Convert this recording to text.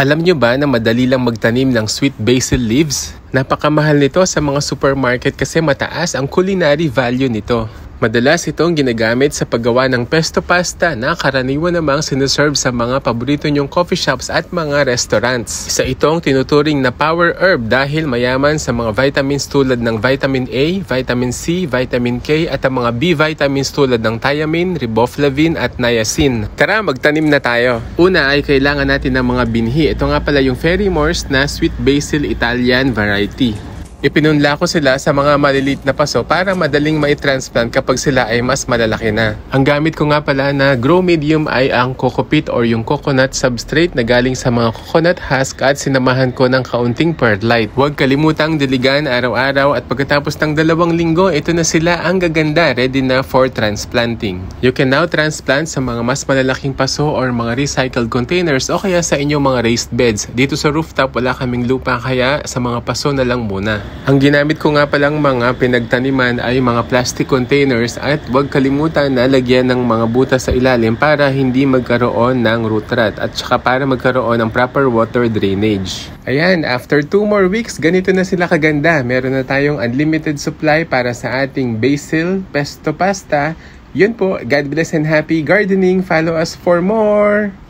Alam nyo ba na madali lang magtanim ng sweet basil leaves? Napakamahal nito sa mga supermarket kasi mataas ang culinary value nito. Madalas itong ginagamit sa paggawa ng pesto pasta na karaniwan namang sineserve sa mga paborito nyong coffee shops at mga restaurants. Isa itong tinuturing na power herb dahil mayaman sa mga vitamins tulad ng vitamin A, vitamin C, vitamin K at ang mga B vitamins tulad ng thiamine, riboflavin at niacin. Tara, magtanim na tayo. Una ay kailangan natin ng mga binhi. Ito nga pala yung Fairy Moors na sweet basil Italian variety. Ipinunla ko sila sa mga maliliit na paso para madaling mai-transplant kapag sila ay mas malalaki na. Ang gamit ko nga pala na grow medium ay ang coco peat or yung coconut substrate na galing sa mga coconut husk at sinamahan ko ng kaunting perlite. Huwag kalimutang diligan araw-araw at pagkatapos ng 2 linggo, ito na sila ang gaganda, ready na for transplanting. You can now transplant sa mga mas malalaking paso or mga recycled containers o kaya sa inyong mga raised beds. Dito sa rooftop wala kaming lupa kaya sa mga paso na lang muna. Ang ginamit ko nga palang mga pinagtaniman ay mga plastic containers at huwag kalimutan na lagyan ng mga butas sa ilalim para hindi magkaroon ng root rot at saka para magkaroon ng proper water drainage. Ayan, after 2 more weeks, ganito na sila kaganda. Meron na tayong unlimited supply para sa ating basil pesto pasta. Yun po, God bless and happy gardening. Follow us for more!